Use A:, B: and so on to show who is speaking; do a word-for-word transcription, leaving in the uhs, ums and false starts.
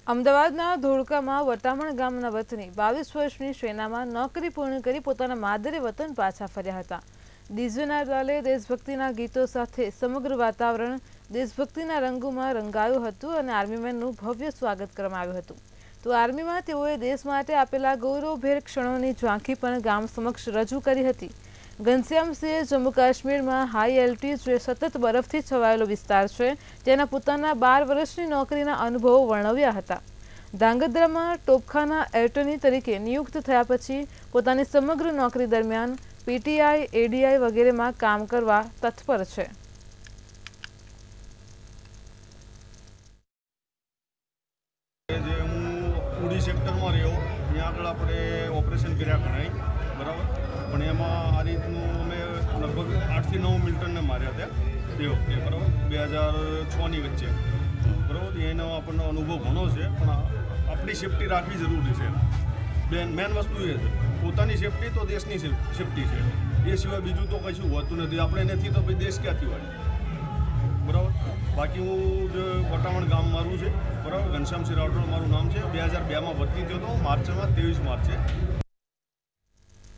A: અમદાવાદના ધોળકામાં વટામણ ગામના વતની બાવીસ વર્ષની સેનામાં નોકરી પૂર્ણ કરી પોતાના માદરે વતન પાછા ફર્યા હતા। ડીજેના તાલે દેશભક્તિના ગીતો સાથે સમગ્ર વાતાવરણ દેશભક્તિના રંગોમાં રંગાયું હતું અને આર્મીમેનનું ભવ્ય સ્વાગત કરવામાં આવ્યું હતું। તો આર્મીમાં તેઓએ દેશ માટે આપેલા ગૌરવભેર ક્ષણોની ઝાંખી પણ ગામ સમક્ષ રજૂ કરી હતી। ઘનશ્યામસિંહે જમ્મુ કાશ્મીરમાં હાઈ એલ્ટિટ્યુડ જે સતત બરફથી છવાયેલો વિસ્તાર છે તેના પોતાના બાર વર્ષની નોકરીના અનુભવો વર્ણવ્યા હતા। ધાંગધ્રામાં તોપખાના એટર્ની તરીકે નિયુક્ત થયા પછી પોતાની સમગ્ર નોકરી દરમિયાન પીટીઆઈ એડીઆઈ વગેરેમાં કામ કરવા તત્પર છે।
B: ઉડી સેક્ટરમાં રહ્યો ત્યાં આગળ આપણે ઓપરેશન કર્યા ગણાય બરાબર, પણ એમાં આ રીતનું અમે લગભગ આઠથી નવ મિલિટનને માર્યા હતા તે વખતે બરાબર, બે હજાર છની વચ્ચે બરાબર। એનો આપણને અનુભવ ઘણો છે, પણ આપણી સેફટી રાખવી જરૂરી છે। બેન મેન વસ્તુ એ છે પોતાની સેફટી તો દેશની સેફટી છે, એ સિવાય બીજું તો કશું હોતું નથી। આપણે નથી તો ભાઈ દેશ ક્યાંથી હોય બરાબર। બાકી હું જે વટામણ ગામ મારું છે બરાબર, ઘનશ્યામસિંહ રાઠોડ મારું નામ છે। બે હજાર બેમાં ભરતી થયો હતો માર્ચમાં, ત્રેવીસ માર્ચે